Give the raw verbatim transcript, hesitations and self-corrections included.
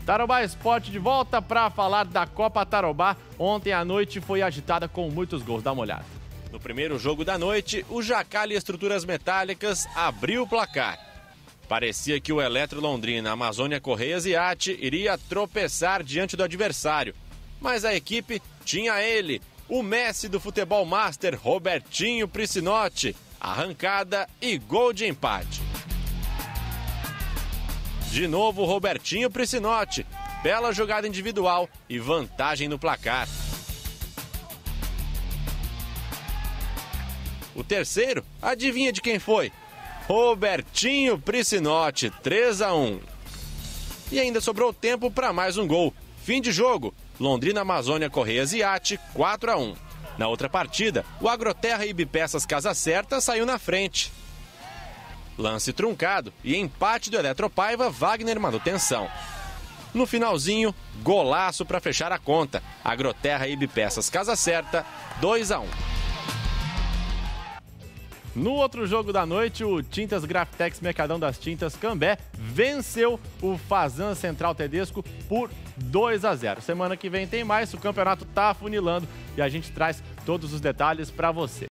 Tarobá Esporte de volta para falar da Copa Tarobá. Ontem a noite foi agitada com muitos gols. Dá uma olhada. No primeiro jogo da noite, o Jacali Estruturas Metálicas abriu o placar. Parecia que o Eletro Londrina Amazônia Correias Iate iria tropeçar diante do adversário. Mas a equipe tinha ele, o Messi do futebol master, Robertinho Priscinotti. Arrancada e gol de empate. De novo, Robertinho Priscinotti. Bela jogada individual e vantagem no placar. O terceiro, adivinha de quem foi? Robertinho Priscinotti, três a um. E ainda sobrou tempo para mais um gol. Fim de jogo, Londrina Amazônia Correias Iate, quatro a um. Na outra partida, o Agroterra e Ibpeças Casa Certa saiu na frente. Lance truncado e empate do Eletropaiva, Wagner Manutenção. No finalzinho, golaço para fechar a conta. Agroterra e Ibpeças Casa Certa, dois a um. No outro jogo da noite, o Tintas Grafitex Mercadão das Tintas Cambé venceu o Fazan Central Tedesco por dois a zero. Semana que vem tem mais, o campeonato tá afunilando e a gente traz todos os detalhes para você.